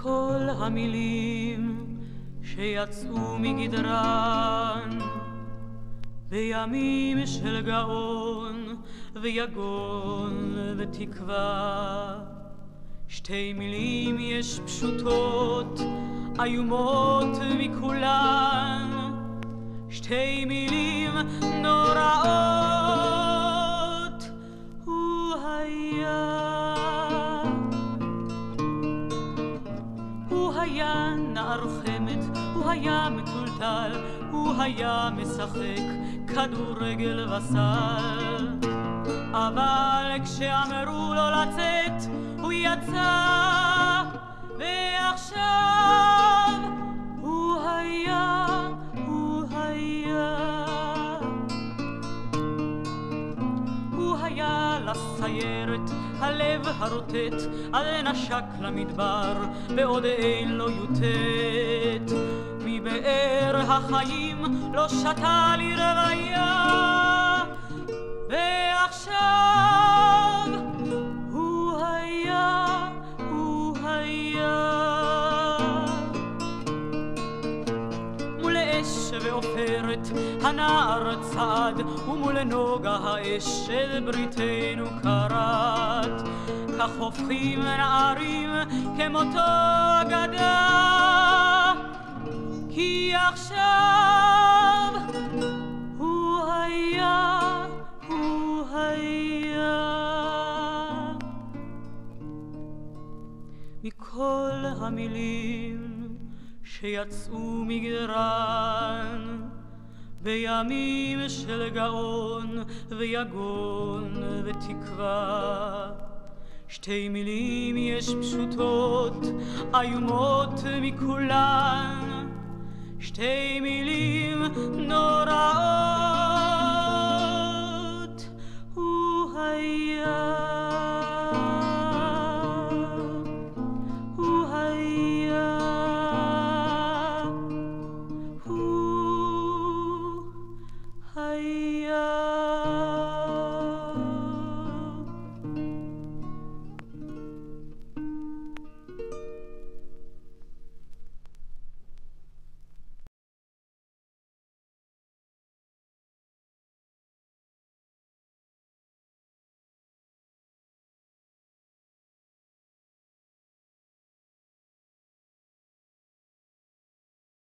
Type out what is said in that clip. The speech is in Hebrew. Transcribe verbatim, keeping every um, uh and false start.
מכל המילים שיצאו מגדרן בימים של גאון ויגון ותקווה. שתי מילים יש פשוטות איומות מכולן, שתי מילים נוראות. הוא היה הוא היה נער חמד, הוא היה מטולטל, הוא היה משחק כדורגל וסל, אבל כשאמרו לו לצאת הוא יצא. ועכשיו הוא היה, הוא היה הוא היה לסיירת הלב הרוטט, על נשק למדבר בעוד אין לו יוטט. מבאר החיים לא שתה לרוויה, ועכשיו הוא היה, הוא היה מול אש ועופרת הנער צעד, ומול נוגה האש של בריתנו קרת. כך הופכים נערים כמותו אגדה, כי עכשיו הוא היה, הוא היה. מכל המילים שיצאו מגדרן בימים של גאון ויגון ותקווה, שתי מילים יש פשוטות איומות מכולן, שתי מילים נוראות.